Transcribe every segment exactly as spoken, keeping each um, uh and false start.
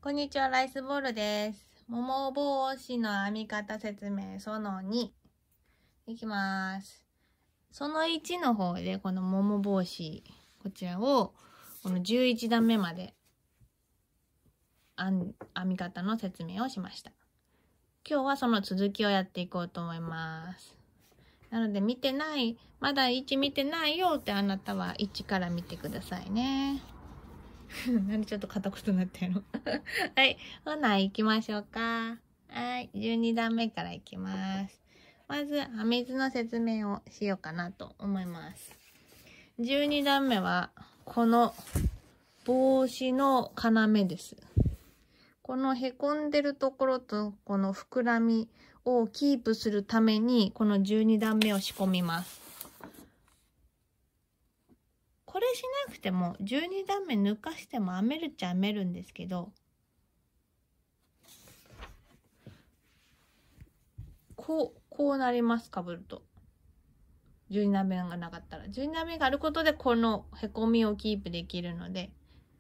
こんにちは、ライスボールです。桃帽子の編み方説明そのにいきます。そのいちの方でこの桃帽子、こちらをこのじゅういち段目まで編み方の説明をしました。今日はその続きをやっていこうと思います。なので見てない、まだいち見てないよってあなたはいちから見てくださいね。なんでちょっと片言になってるのはい。ほな、行きましょうか。はい。じゅうに段目から行きます。まず、編み図の説明をしようかなと思います。じゅうに段目は、この帽子の要です。このへこんでるところと、この膨らみをキープするために、このじゅうに段目を仕込みます。これしなくてもじゅうに段目抜かしても編めるっちゃ編めるんですけど、こうこうなります。かぶるとじゅうに段目がなかったらじゅうに段目があることでこのへこみをキープできるので、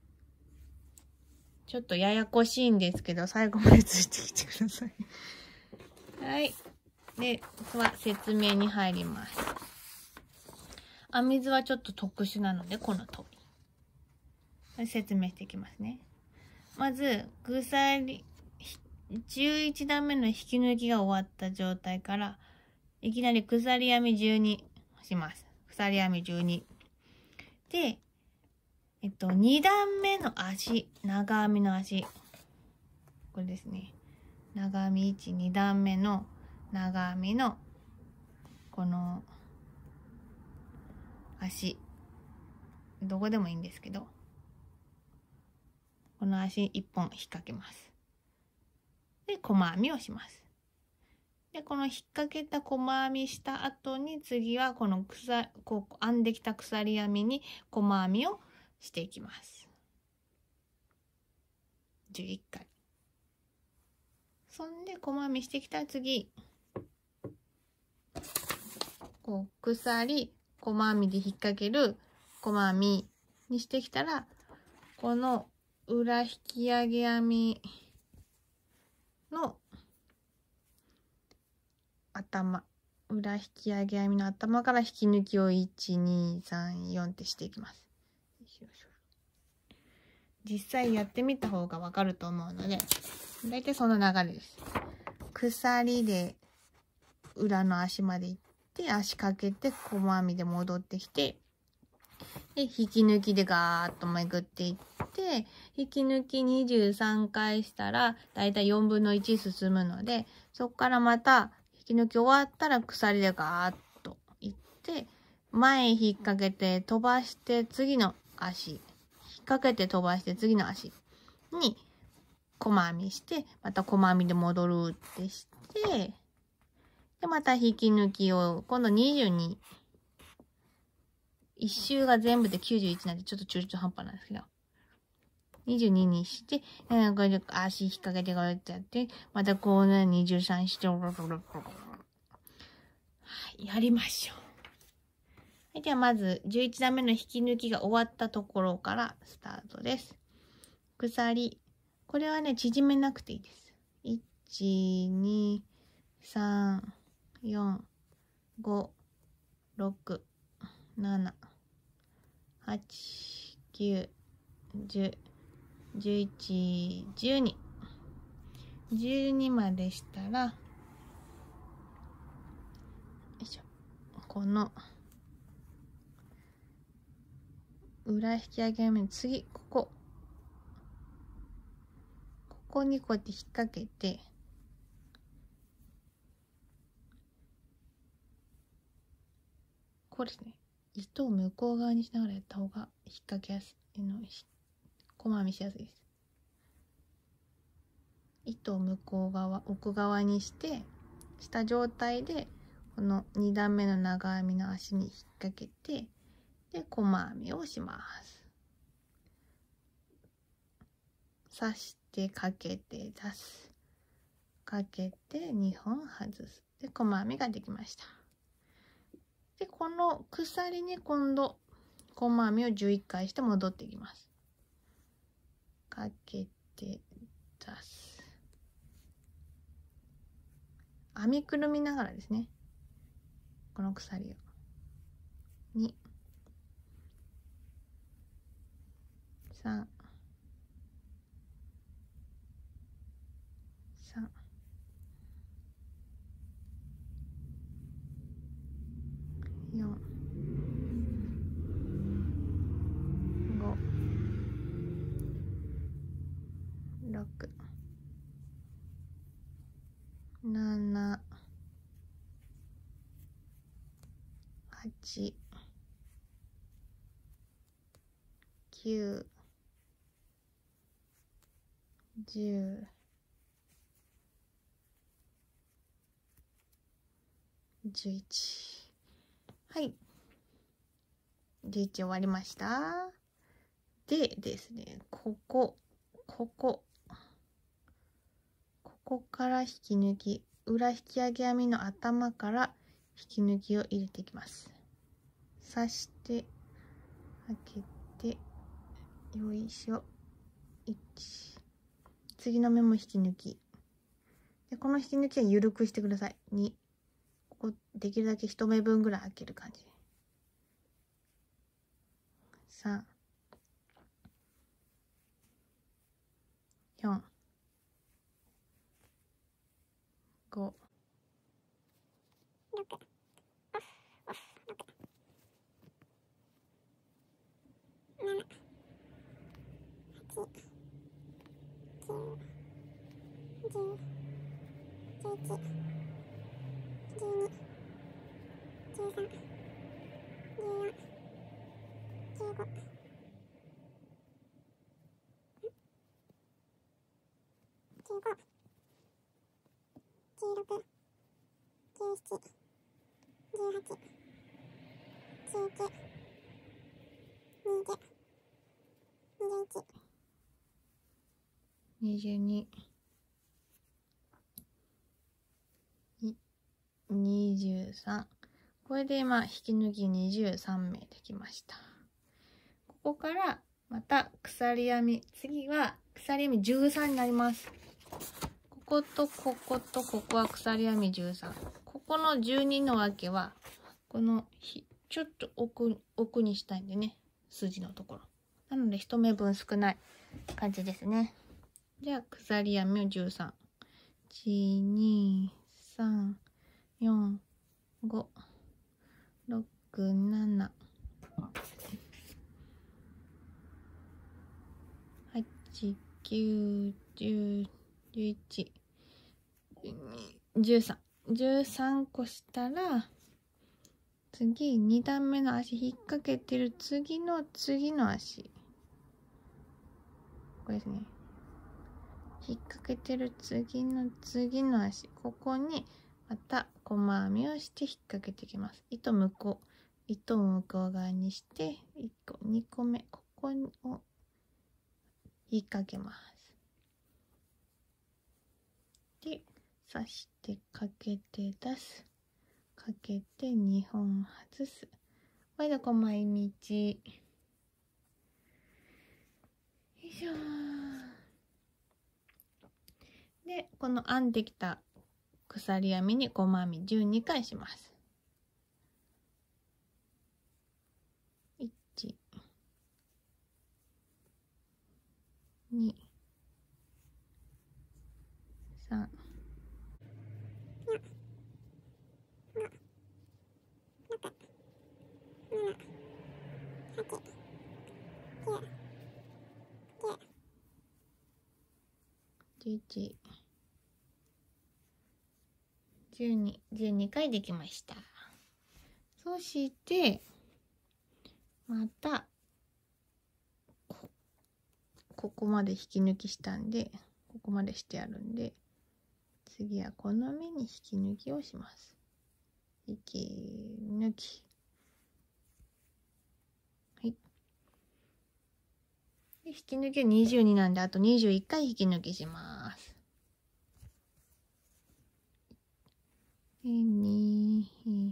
ちょっとややこしいんですけど最後までついてきてくださいはい。では説明に入ります。編み図はちょっと特殊なのでこの通り説明していきますね。まず鎖じゅういち段目の引き抜きが終わった状態からいきなり鎖編みじゅうにします。鎖編みじゅうにで、えっとに段目の足、長編みの足、これですね。長編みいち、に段目の長編みのこの足、どこでもいいんですけど、この足いっぽん引っ掛けます。で細編みをします。でこの引っ掛けた細編みした後に次はこの鎖こう編んできた鎖編みに細編みをしていきます。じゅういっかい。そんで細編みしてきたら次こう鎖細編みで引っ掛ける細編みにしてきたら、この裏引き上げ編みの頭、裏引き上げ編みの頭から引き抜きをいち、に、さん、よんってしていきます。実際やってみた方がわかると思うので、だいたいその流れです。鎖で裏の足まで行って足かけて細編みで戻ってきて、で引き抜きでガーッと巡っていって引き抜きにじゅうさんかいしたらだいたいよんぶんのいち進むので、そこからまた引き抜き終わったら鎖でガーッといって前引っ掛けて飛ばして次の足、引っ掛けて飛ばして次の足に細編みしてまた細編みで戻るってして、でまた引き抜きを今度にじゅうに、一周が全部できゅうじゅういちなんでちょっと中途半端なんですけど、にじゅうににして、これで足引っ掛けてこうやってやって、またこうね、にじゅうさんして、はい、やりましょう。はい、ではまずじゅういち段目の引き抜きが終わったところからスタートです。鎖。これはね、縮めなくていいです。いち、に、さん、よん、ご、ろく、なな、はち、きゅう、じゅう、じゅういち、じゅうに。じゅうにまでしたら、よいしょ。この、裏引き上げ目の次、ここ。ここにこうやって引っ掛けて、これですね。糸を向こう側にしながらやった方が引っ掛けやすいの、細編みしやすいです。糸を向こう側、奥側にしてした状態でこのに段目の長編みの足に引っ掛けて、で細編みをします。刺してかけて出す、かけてにほん外す、で細編みができました。でこの鎖に今度細編みをじゅういっかいして戻っていきます。かけて刺す。編みくるみながらですね、この鎖をに、さん、さん、よん、ご、ろく、なな、はち、きゅう、じゅう、じゅういち。はい。じゅういち終わりました。でですね、ここ、ここ、ここから引き抜き、裏引き上げ編みの頭から引き抜きを入れていきます。刺して、開けて、よいしょ。いち。次の目も引き抜き。で、この引き抜きは緩くしてください。に。ここ、できるだけ一目分ぐらい開ける感じ。さん。よん。ご。ろく。なな。はち。きゅう。じゅう。じゅういち。じゅうに。じゅうさん。じゅうよん。じゅうご。じゅうろく。じゅうなな。じゅうはち。じゅうきゅう。にじゅう。にじゅういち。にじゅうに。にじゅうさん。これで今引き抜きにじゅうさんめいできました。ここからまた鎖編み、次は鎖編みじゅうさんになります。こことこことここは鎖編みじゅうさん。ここのじゅうにのわけはこのちょっと奥奥にしたいんでね、筋のところなので一目分少ない感じですね。じゃあ鎖編みをじゅうさん、いち、に、さん、よん、ご、ろく、なな、はち、きゅう、じゅう、じゅういち、じゅうさん。じゅうさんこしたら、次、に段目の足引っ掛けてる次の次の足。これですね。引っ掛けてる次の次の足。ここに、また細編みをして引っ掛けていきます。糸向こう。糸を向こう側にして、いっこ、にこめ、ここを引っ掛けます。で、刺してかけて出す。かけてにほん外す。これでこう毎日。よいしょー。で、この編んできた鎖編みに細編みじゅうにかいします。いち、に、さん、よん、ご、ろく、なな、はち、きゅう、じゅう、じゅういち、じゅうに、じゅうにかいできました。そして、また、こ、ここまで引き抜きしたんで、ここまでしてあるんで、次はこの目に引き抜きをします。引き抜き。はい。で引き抜きはにじゅうになんで、あとにじゅういっかい引き抜きします。で、に、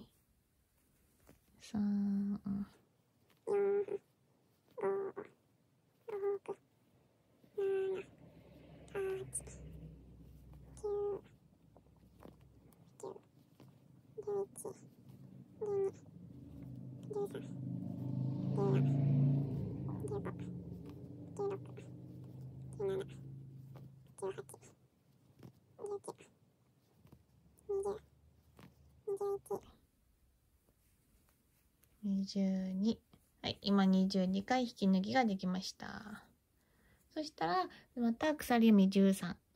さん、よん、ご、ろく、なな、はにじゅうに。はい、今にじゅうにかい引き抜きができました。そしたら、また鎖編みじゅうさん。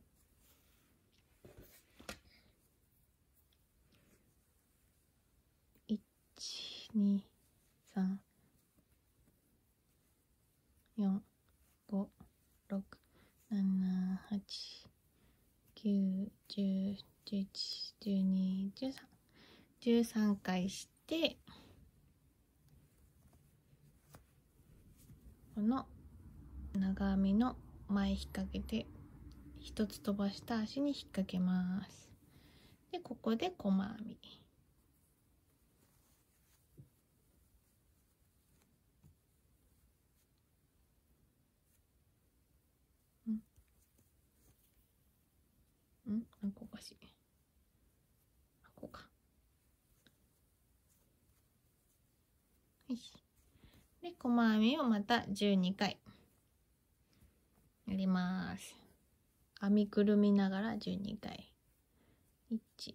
いち、に、さん、よん、ご、ろく、なな、はち、きゅう、じゅう、じゅういち、じゅうに、じゅうさん。じゅうさんかいして、この長編みの前引っ掛けて一つ飛ばした足に引っ掛けます。で、ここで細編み。うんんなんかおかしい。あ、こうか。よし。で、細編みをまたじゅうにかいやります。編みくるみながらじゅうにかい。いち、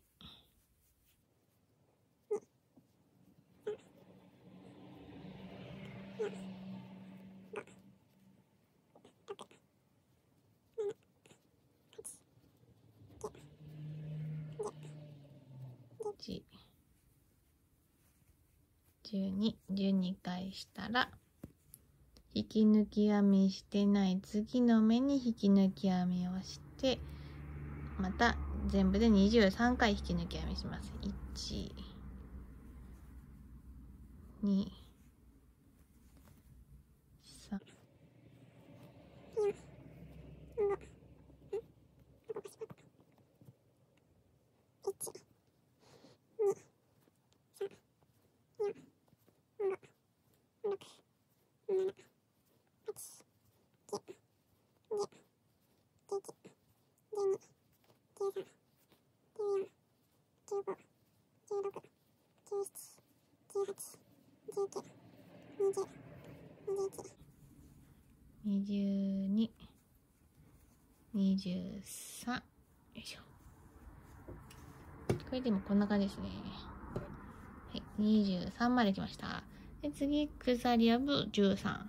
じゅうに、じゅうにかいしたら、引き抜き編みしてない次の目に引き抜き編みをして、また全部でにじゅうさんかい引き抜き編みします。いち、に、さん、にじゅうに、にじゅうさん。よいしょ。これでもこんな感じですね。はい、にじゅうさんまで来ました。で、次、鎖編むじゅうさん。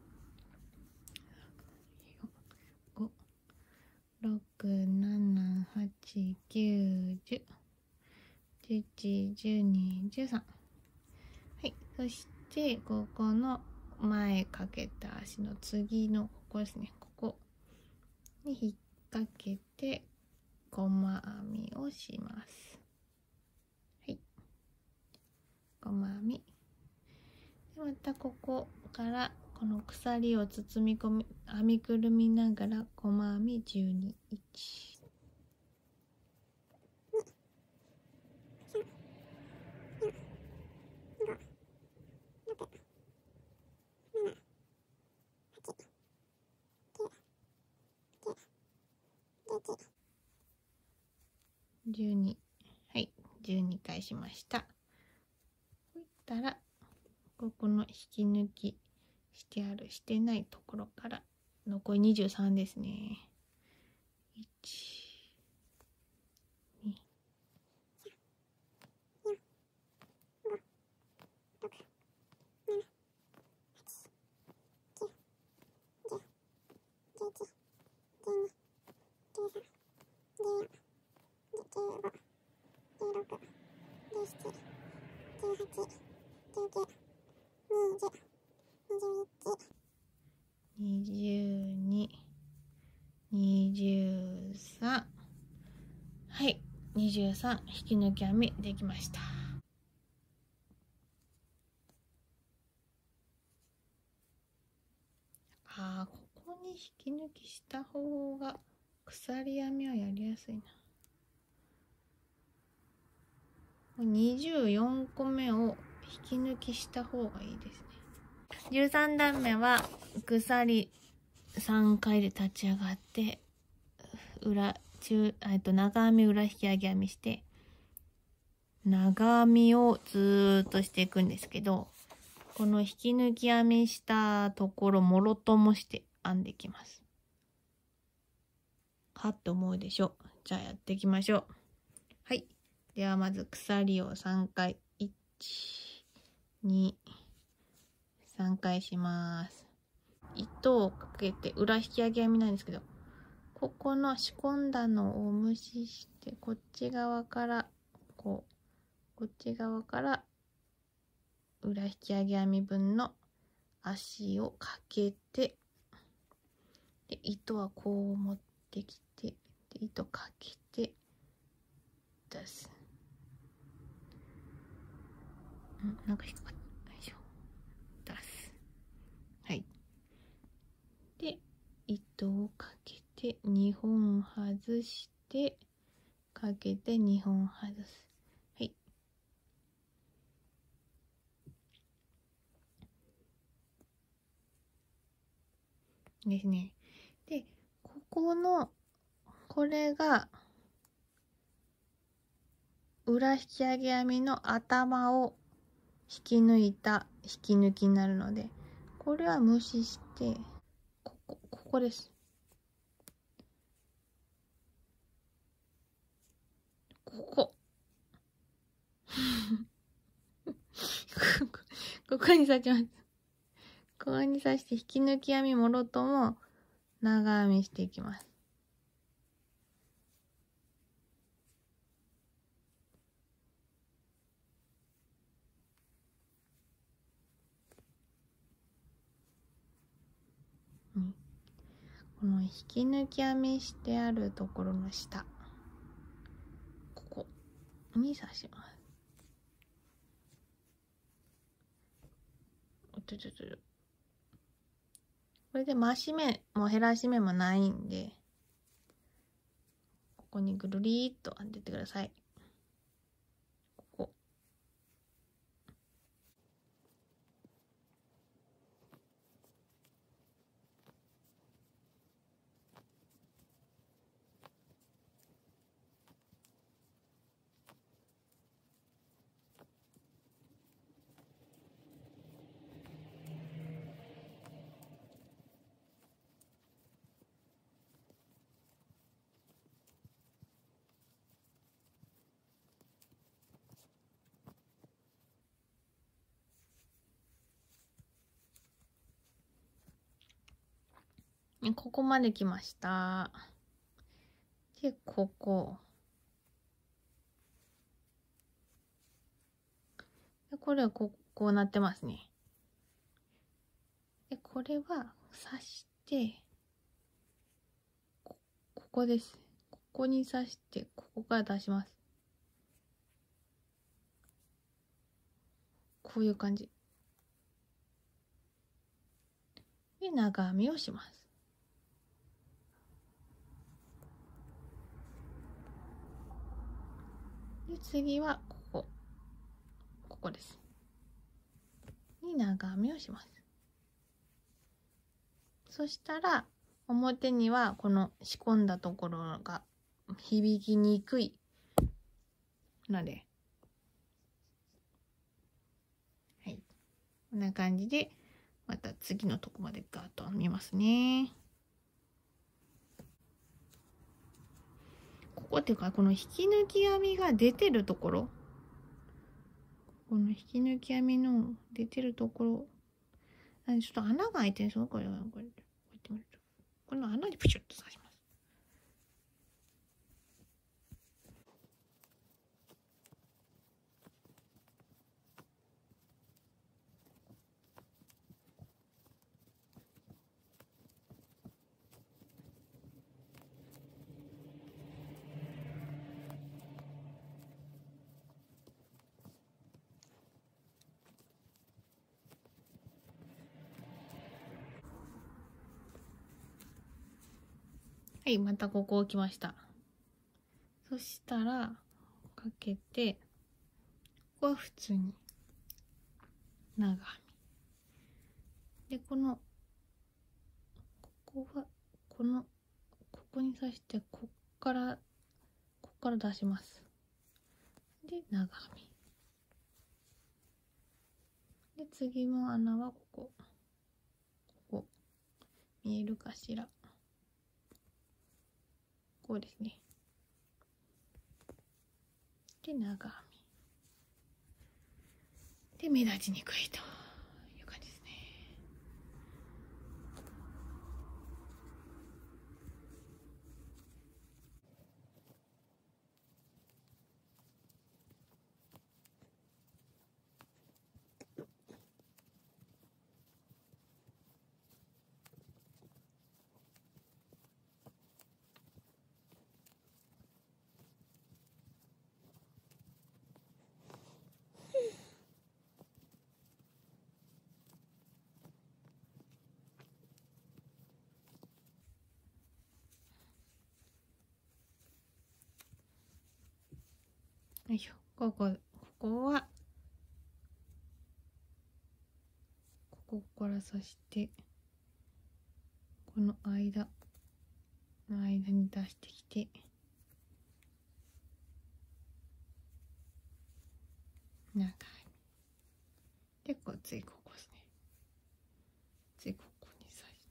ご、ろく、なな、はち、きゅう、じゅう、じゅういち、じゅうに、じゅうさん。はい、そして、ここの前かけた足の次の、ここですね。ここに引っ掛けて、細編みをします。はい。細編み。またここからこの鎖を包み込み編みくるみながら細編みじゅうに、いち、じゅうに、はい、じゅうにかいしました。そしたらここの引き抜きしてあるしてないところから残りにじゅうさんですね。いち、に、にじゅうに、にじゅうさん。はい、にじゅうさん引き抜き編みできました。あー、ここに引き抜きした方が鎖編みはやりやすいな。にじゅうよんこめを引き抜きした方がいいですね。じゅうさんだんめは鎖さんかいで立ち上がって裏、中、えっと、長編み裏引き上げ編みして、長編みをずーっとしていくんですけど、この引き抜き編みしたところ、もろともして編んでいきます。はって思うでしょ。じゃあやっていきましょう。はい。ではまず鎖をさんかい。いち、に、さんかいします。糸をかけて裏引き上げ編みなんですけど、ここの仕込んだのを無視して、こっち側から、こう、こっち側から裏引き上げ編み分の足をかけて、で糸はこう持ってきて、で糸かけて出す。んなんか引っかかった。よいしょ。出す。はい。で、糸をかけてにほん外して、かけてにほん外す。はい。ですね。で、ここの、これが、裏引き上げ編みの頭を引き抜いた引き抜きになるので、これは無視して、ここ、ここです。ここ。ここに刺します。ここに刺して引き抜き編みもろとも長編みしていきます。この引き抜き編みしてあるところの下、ここに刺します。おっとちょっと。これで増し目も減らし目もないんで、ここにぐるりーっと当ててください。ここ。ここまで来ました。で、ここ。でこれはこう、こうなってますね。で、これは刺して、こ、ここです。ここに刺して、ここから出します。こういう感じ。で、長編みをします。で、次はここ。ここです。に長編みをします。そしたら、表にはこの仕込んだところが響きにくいので、はい。こんな感じで、また次のとこまでガーッと編みますね。ここっていうか、この引き抜き編みが出てるところ、この引き抜き編みの出てるところ、ちょっと穴が開いてるんですよ。これ、これ、こうやってみると。この穴にプシュッと刺します。はい、またここ置きました。そしたら、かけて、ここは普通に長編み。で、この、ここは、この、ここに刺して、こっからこっから出します。で長編みで、次の穴はここここ見えるかしら、こうですね。で長編みで、目立ちにくいという感じですね。よいしょ。ここここはここから刺して、この間の間に出してきて、長いで、こう次ここですね。次ここに刺して、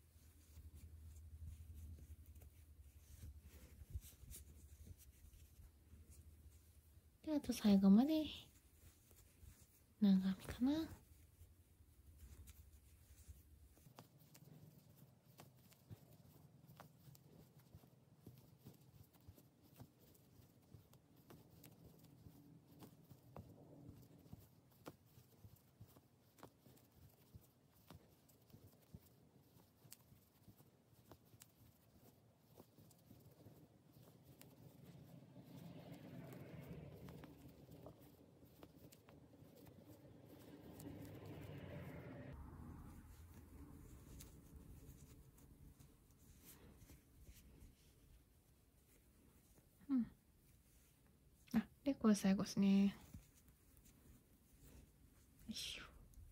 であと最後まで長編みかな。うん。あ、でこれ最後ですね。よいしょ。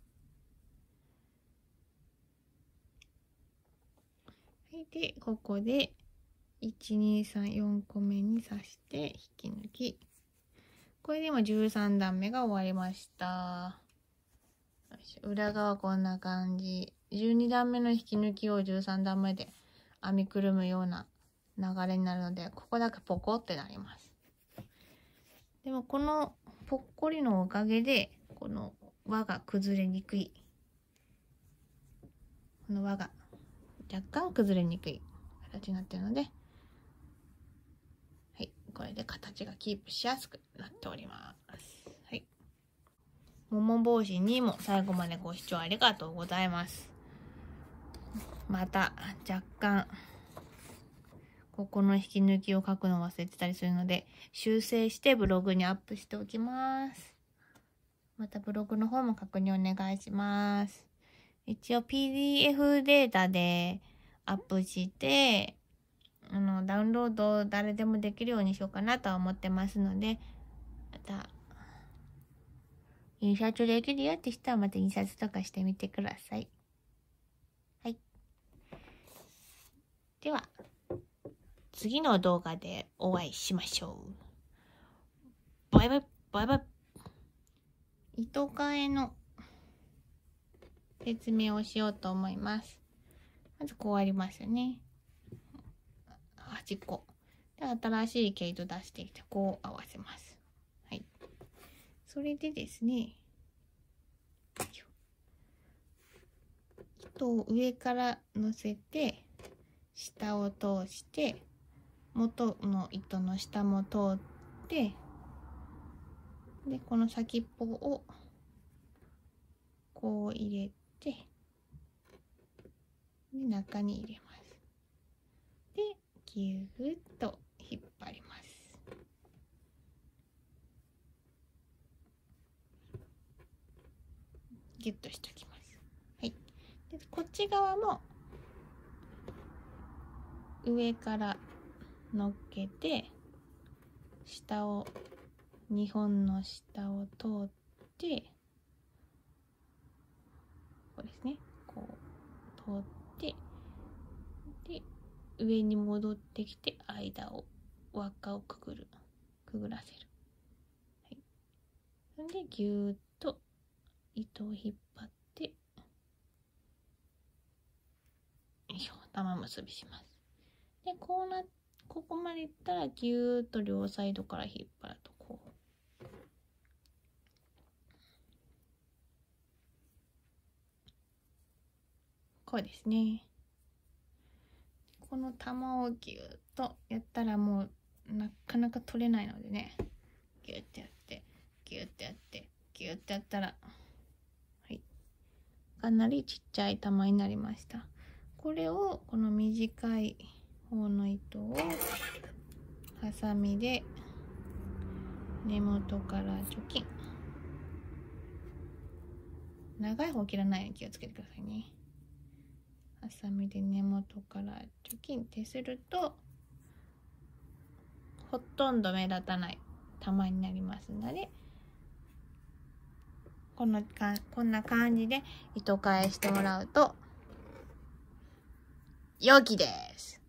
はい、でここでいちにさんよんこめに刺して引き抜き。これで今じゅうさんだんめが終わりました。裏側こんな感じ。じゅうにだんめの引き抜きをじゅうさんだんめで編みくるむような流れになるので、ここだけポコってなります。でもこのぽっこりのおかげでこの輪が崩れにくい、この輪が若干崩れにくい形になっているので、はい、これで形がキープしやすくなっております。はい、もも帽子にも最後までご視聴ありがとうございます。また若干ここの引き抜きを書くの忘れてたりするので、修正してブログにアップしておきます。またブログの方も確認お願いします。一応 ピーディーエフ データでアップして、あのダウンロード誰でもできるようにしようかなとは思ってますので、また印刷できるよって人はまた印刷とかしてみてください。はい。では次の動画でお会いしましょう。バイバイバイバイ。糸かえの説明をしようと思います。まずこうありますよね。はちこ。で、新しい毛糸出してきて、こう合わせます。はい。それでですね、糸を上から乗せて、下を通して、元の糸の下も通って、で、この先っぽをこう入れて、で中に入れます。で、ぎゅーっと引っ張ります。ギュッとしておきます。はい。で、こっち側も上から乗っけて、下をにほんの下を通って、こうですね。こう通って、で上に戻ってきて間を輪っかをくぐるくぐらせる。はい、それでぎゅーっと糸を引っ張ってよいしょ、玉結びします。でこうなここまでいったらぎゅーっと両サイドから引っ張るとこうこうですね。この玉をぎゅーっとやったらもうなかなか取れないのでね、ぎゅーってやってぎゅーってやってぎゅーってやったら、はい、かなりちっちゃい玉になりました。これをこの短い方の糸をハサミで根元からチョキン、長い方切らないように気をつけてくださいね。ハサミで根元からチョキンってするとほとんど目立たない玉になりますので、このかこんな感じで糸返してもらうと良きです。